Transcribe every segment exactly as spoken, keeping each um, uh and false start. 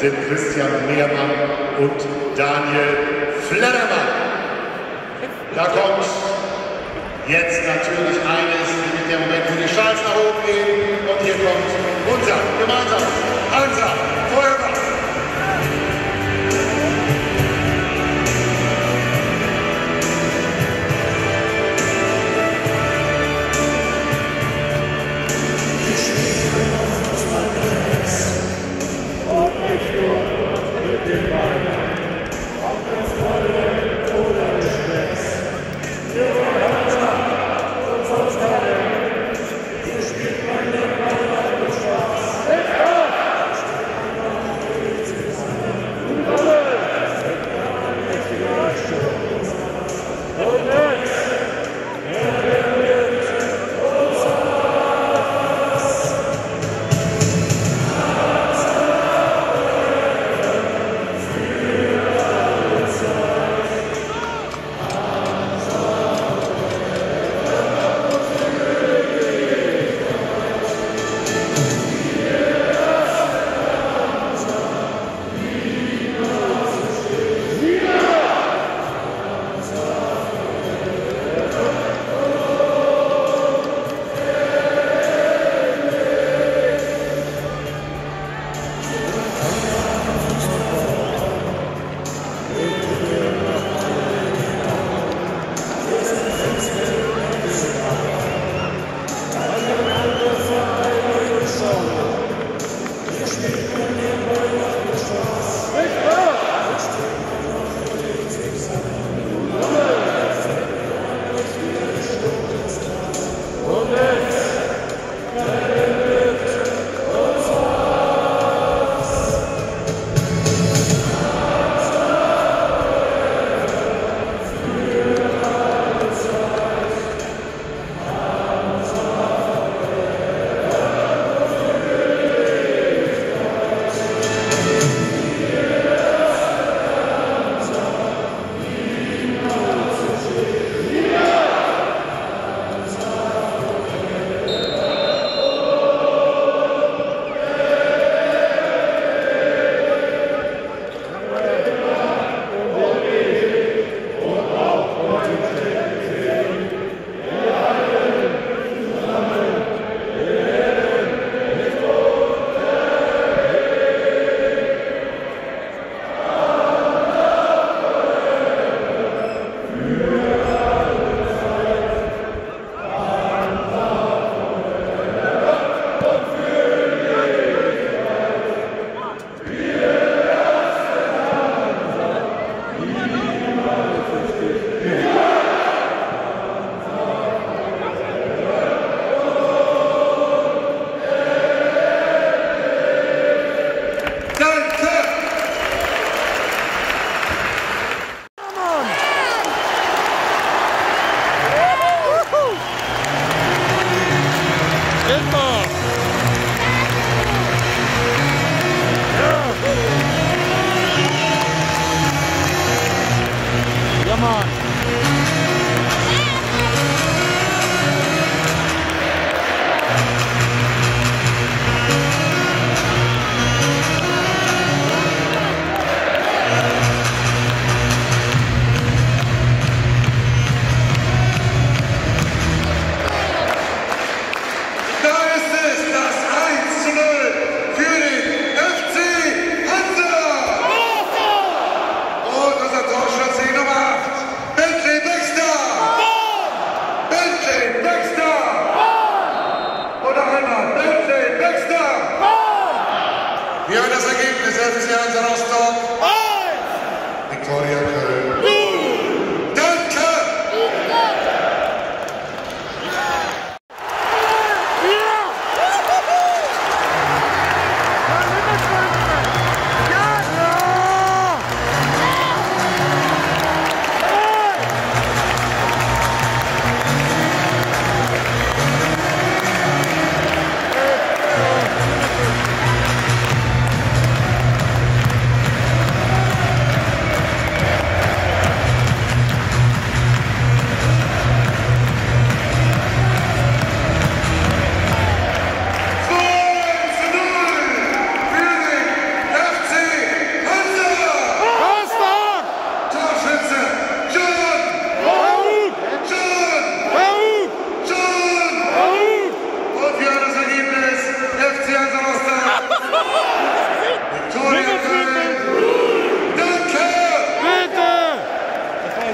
sind Christian Mehrmann und Daniel Fleddermann. Da kommt jetzt natürlich eines, mit der Moment, wo die Schals nach oben gehen. Und hier kommt unser gemeinsames Hansa Feuerwehr.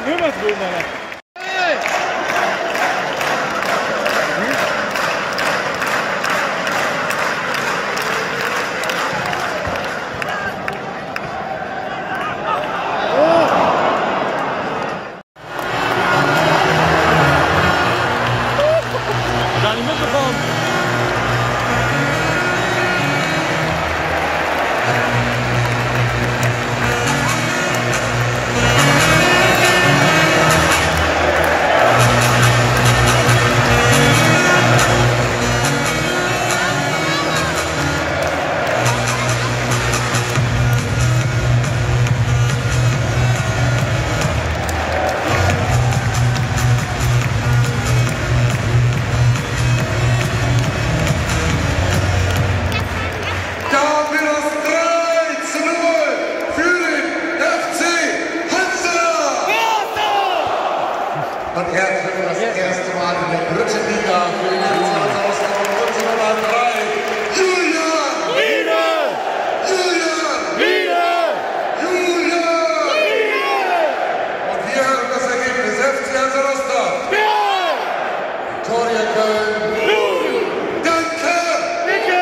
Und er tritt das erste Mal in der dritten Liga für den F C Hansa Rostock. Unsere Nummer drei, Julian! Riede! Julian! Riede! Julian! Riede! Und wir hören das Ergebnis. F C Hansa Rostock. Viktoria Köln. Danke! Bitte!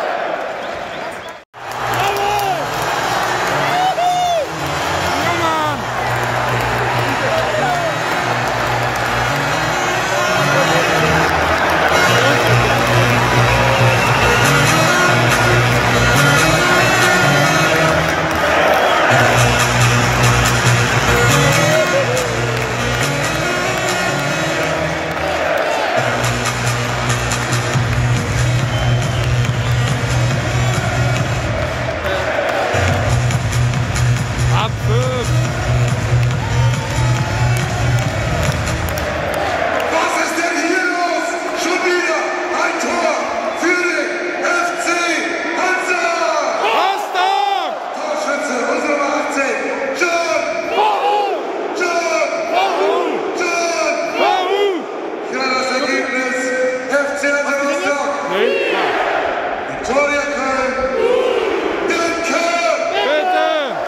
Viktoria Köln, danke! Bitte!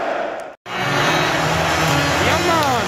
Ja, Mann!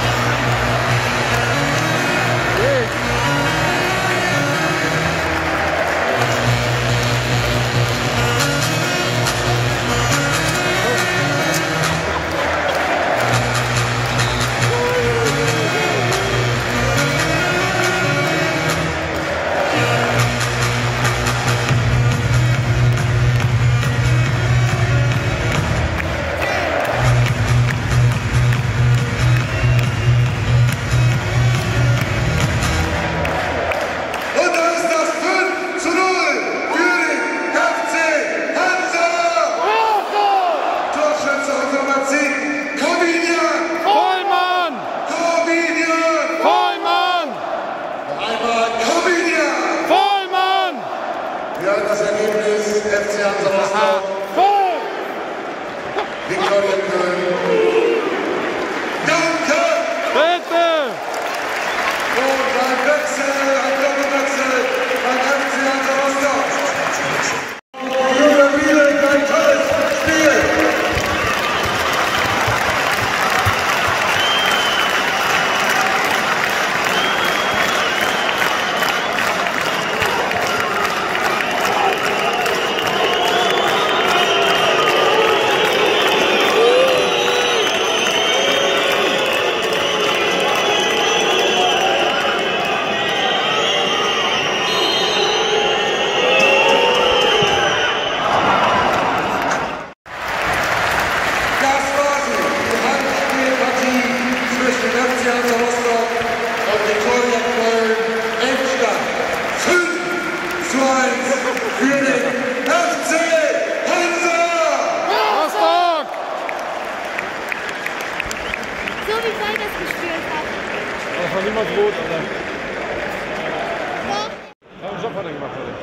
Das Ergebnis F C Hansa Rostock, Viktoria Köln, danke! Bitte! Und ein Wechsel, ein Doppelwechsel beim F C Hansa Rostock. Julia Riede, ein tolles Spiel! So wie Ball das gespielt hat. Das war niemals rot, oder? Doch. Ja, einen Job hat er gemacht, oder?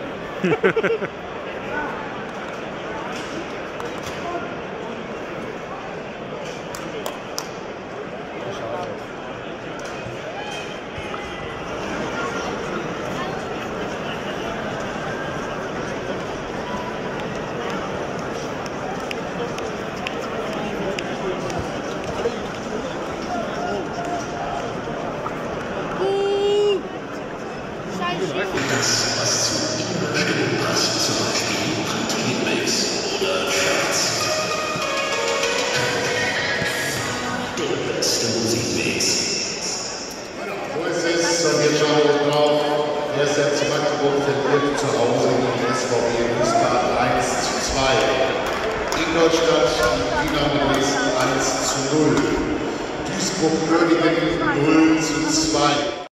Königin null zu zwei.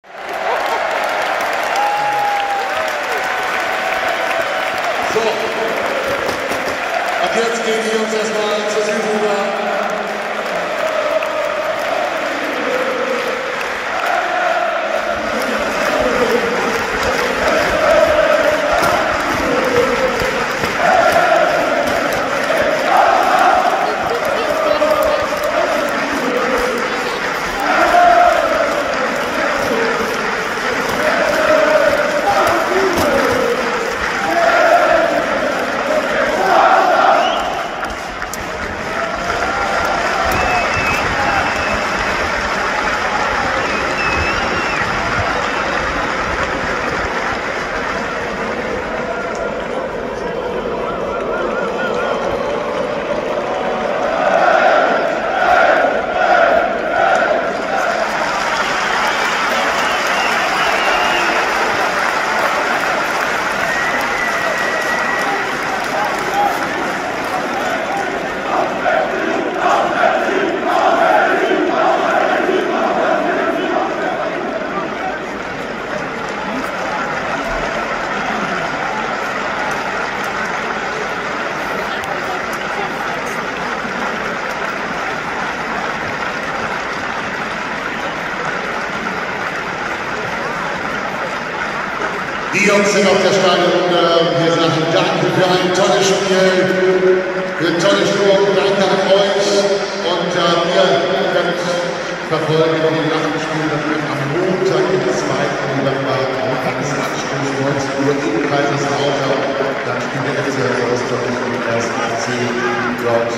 So, ab jetzt gehen die Jungs erstmal zur Süd rüber. Die Jungs sind auf der Stadionrunde. Wir sagen danke für ein tolles Spiel, für ein tolles Sturm. Danke an euch. Und äh, wir werden verfolgen die Nachspiel. Das wird am Montag, den zweiten November, Tagesanstoß neunzehn Uhr in Kaiserslautern. Dann spielt der F C Rostock mit dem ersten F C dort.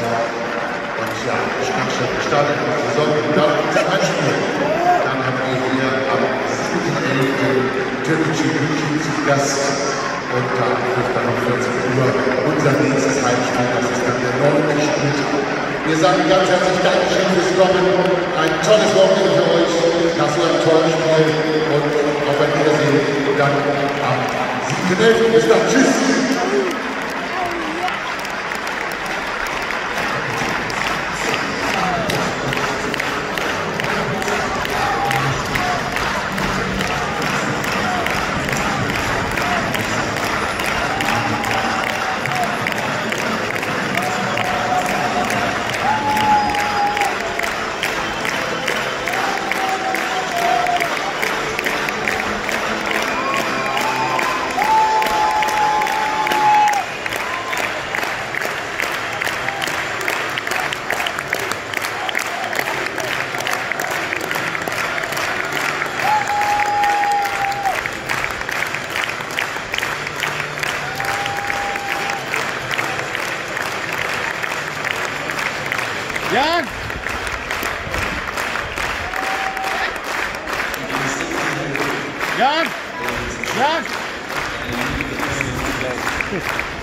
Und ja, Stadt gestartet in der Saison. Und dann unser Heimspiel. Dann haben wir hier am siebten elften Türkische München zu Gast und da wird dann um vierzehn Uhr unser nächstes Heimspiel, das ist dann der neunte Spieltag. Wir sagen ganz herzlich Dankeschön fürs Kommen, ein tolles Wochenende für euch, nach so einem tollen Spiel und auf ein Wiedersehen dann am siebten elften Bis dann, tschüss! Jan! Jan! Jan!